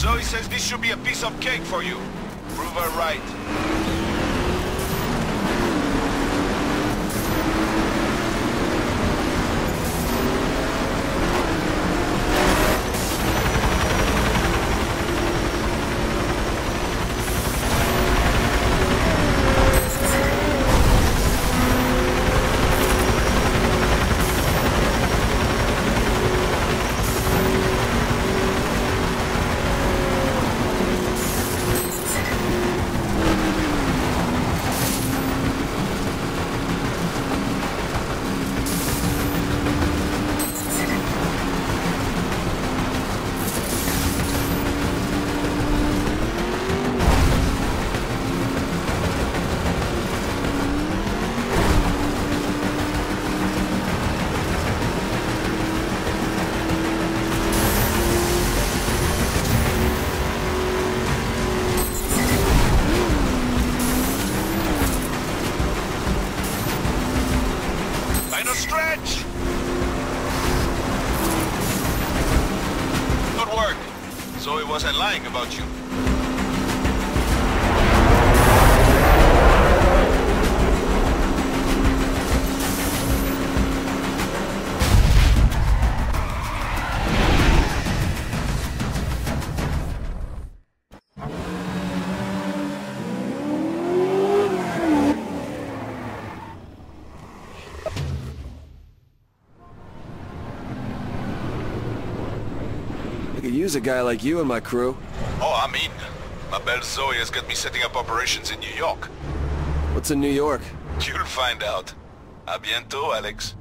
Zoe says this should be a piece of cake for you. Prove her right. Stretch! Good work. Zoe wasn't lying about you. I could use a guy like you in my crew. Oh, I'm in. My belle Zoe has got me setting up operations in New York. What's in New York? You'll find out. A bientôt, Alex.